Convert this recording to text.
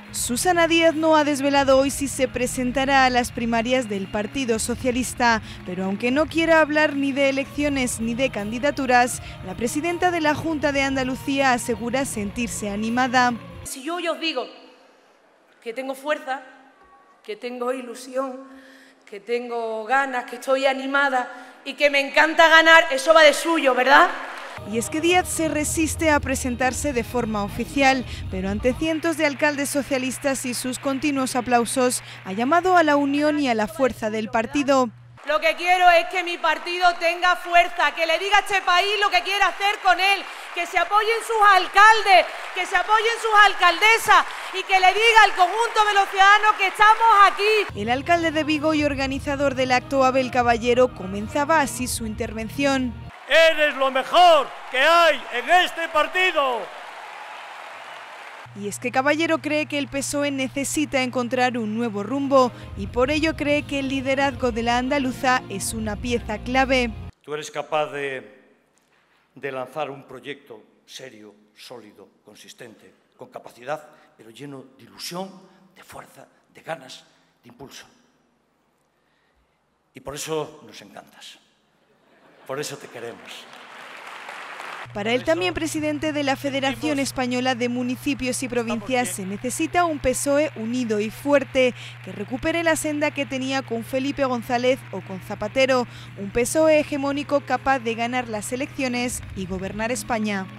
Susana Díaz no ha desvelado hoy si se presentará a las primarias del Partido Socialista, pero aunque no quiera hablar ni de elecciones ni de candidaturas, la presidenta de la Junta de Andalucía asegura sentirse animada. Si yo os digo que tengo fuerza, que tengo ilusión, que tengo ganas, que estoy animada y que me encanta ganar, eso va de suyo, ¿verdad? Y es que Díaz se resiste a presentarse de forma oficial, pero ante cientos de alcaldes socialistas y sus continuos aplausos, ha llamado a la unión y a la fuerza del partido. Lo que quiero es que mi partido tenga fuerza, que le diga a este país lo que quiere hacer con él, que se apoyen sus alcaldes, que se apoyen sus alcaldesas y que le diga al conjunto de los ciudadanos que estamos aquí. El alcalde de Vigo y organizador del acto, Abel Caballero, comenzaba así su intervención. ¡Eres lo mejor que hay en este partido! Y es que Caballero cree que el PSOE necesita encontrar un nuevo rumbo y por ello cree que el liderazgo de la andaluza es una pieza clave. Tú eres capaz de lanzar un proyecto serio, sólido, consistente, con capacidad, pero lleno de ilusión, de fuerza, de ganas, de impulso. Y por eso nos encantas. Por eso te queremos. Para el también presidente de la Federación Española de Municipios y Provincias, se necesita un PSOE unido y fuerte, que recupere la senda que tenía con Felipe González o con Zapatero, un PSOE hegemónico capaz de ganar las elecciones y gobernar España.